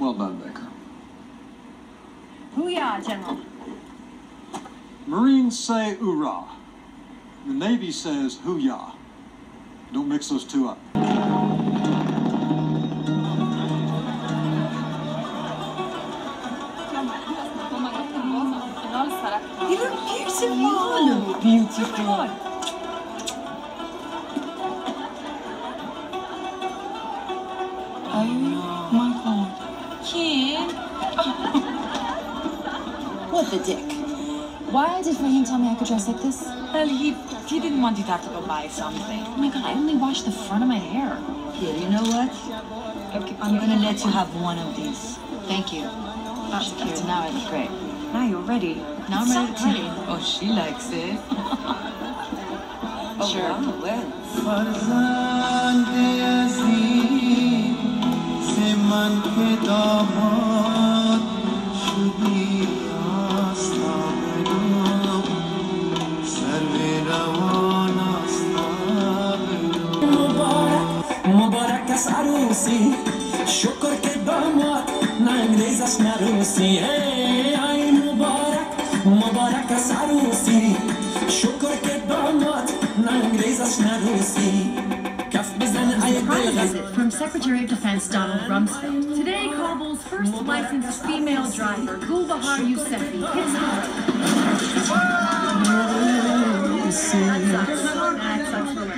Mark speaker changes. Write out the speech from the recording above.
Speaker 1: Well done, Baker.
Speaker 2: Hoo-yah, General.
Speaker 1: Marines say oorah. The Navy says hoo-yah. Don't mix those two up.
Speaker 2: You look beautiful. You look beautiful. Oh my God. Kim. What the dick? Why did Fahim tell me I could dress like this?
Speaker 3: Well, he didn't want you to have to go buy something.
Speaker 2: Oh my God, I only washed the front of my hair.
Speaker 3: Here, you know what? Okay, I'm gonna let you have one of these.
Speaker 2: Thank you.
Speaker 3: Cute.
Speaker 2: Now I look great.
Speaker 3: Now you're ready.
Speaker 2: Now I'm ready to party.
Speaker 3: Oh, she likes it. Oh,
Speaker 2: Sure.
Speaker 3: wow, well.
Speaker 4: मुबारक सारूसी शुक्र के दामाद नांग्रेज असनारूसी आई मुबारक सारूसी शुक्र के दामाद नांग्रेज असनारूसी
Speaker 5: Surprise visit from Secretary of Defense Donald Rumsfeld. Today, Kabul's first licensed female driver, Gulbahar Yousefi, hits the road. That sucks for